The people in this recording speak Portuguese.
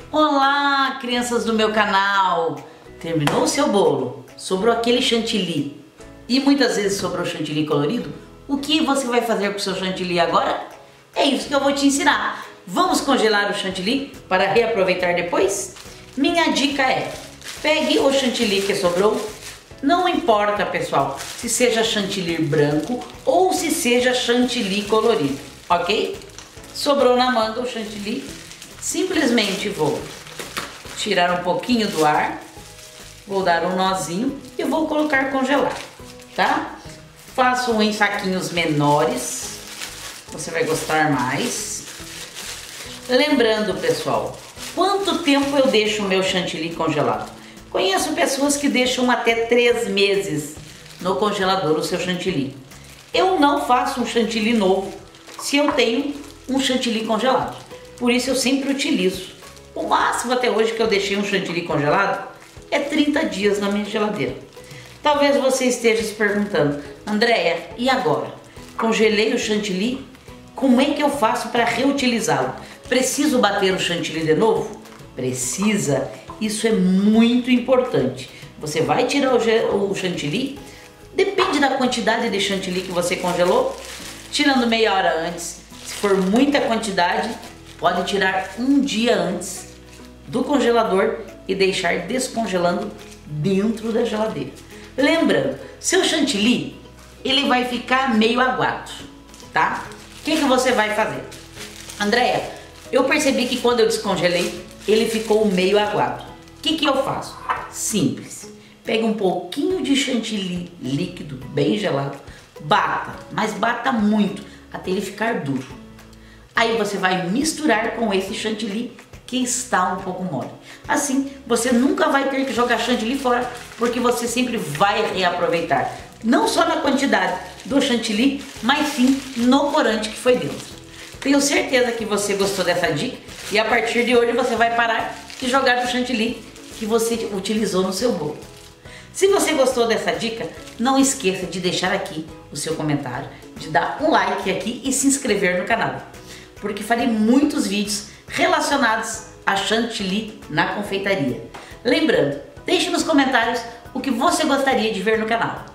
Olá, crianças do meu canal! Terminou o seu bolo? Sobrou aquele chantilly e muitas vezes sobrou chantilly colorido? O que você vai fazer com o seu chantilly agora? É isso que eu vou te ensinar. Vamos congelar o chantilly para reaproveitar depois? Minha dica é: pegue o chantilly que sobrou. Não importa, pessoal, se seja chantilly branco ou se seja chantilly colorido, ok? Sobrou na manga o chantilly, simplesmente vou tirar um pouquinho do ar, vou dar um nozinho e vou colocar congelar, tá? Faço em saquinhos menores, você vai gostar mais. Lembrando, pessoal, quanto tempo eu deixo o meu chantilly congelado? Conheço pessoas que deixam até 3 meses no congelador o seu chantilly. Eu não faço um chantilly novo se eu tenho um chantilly congelado. Por isso eu sempre utilizo. O máximo até hoje que eu deixei um chantilly congelado é 30 dias na minha geladeira. Talvez você esteja se perguntando: Andréia, e agora? Congelei o chantilly? Como é que eu faço para reutilizá-lo? Preciso bater o chantilly de novo? Precisa. Isso é muito importante. Você vai tirar o chantilly, depende da quantidade de chantilly que você congelou, tirando meia hora antes. Se for muita quantidade, pode tirar um dia antes do congelador e deixar descongelando dentro da geladeira. Lembrando, seu chantilly, ele vai ficar meio aguado, tá? O que você vai fazer? Andréia, eu percebi que quando eu descongelei, ele ficou meio aguado. O que eu faço? Simples. Pega um pouquinho de chantilly líquido, bem gelado, bata, mas bata muito, até ele ficar duro. Aí você vai misturar com esse chantilly que está um pouco mole. Assim, você nunca vai ter que jogar chantilly fora, porque você sempre vai reaproveitar. Não só na quantidade do chantilly, mas sim no corante que foi dentro. Tenho certeza que você gostou dessa dica e a partir de hoje você vai parar de jogar o chantilly que você utilizou no seu bolo. Se você gostou dessa dica, não esqueça de deixar aqui o seu comentário, de dar um like aqui e se inscrever no canal, porque farei muitos vídeos relacionados a chantilly na confeitaria. Lembrando, deixe nos comentários o que você gostaria de ver no canal.